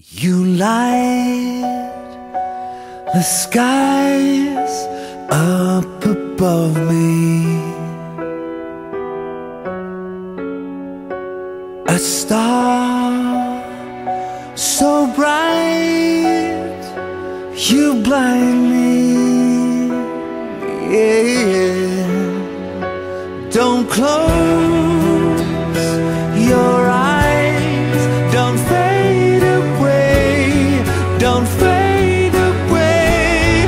You light the skies up above me, a star so bright you blind me. Yeah. Don't close your eyes, don't fade away, don't fade away.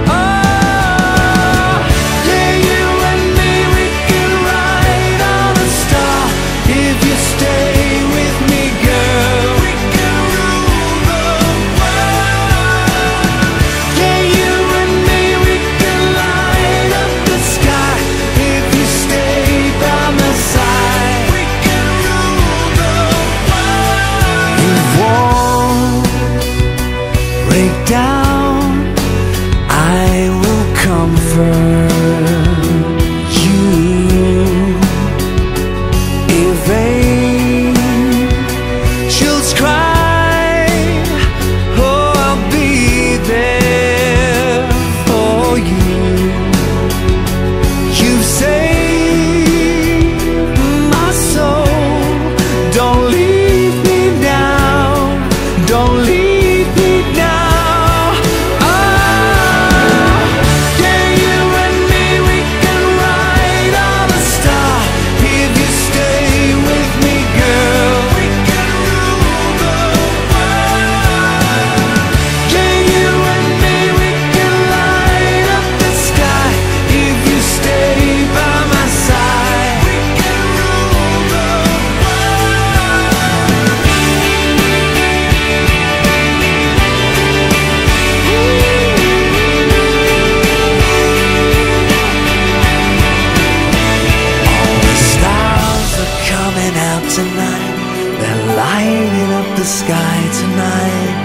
Oh, yeah, you and me, we can ride on a star. If you stay with me, girl, we can rule the world. Yeah, you and me, we can light up the sky. If you stay by my side, we can rule the world. You won't break down, I will comfort you. If angels cry, oh, I'll be there for you. You've saved my soul, don't leave me now, don't leave me now. Oh, yeah, you and me, we can ride on a star. If you stay with me, girl, we can rule the world. Yeah, you and me, we can light up the sky. If you stay by my side, we can rule the All the stars are coming out tonight, they're lighting up the sky tonight.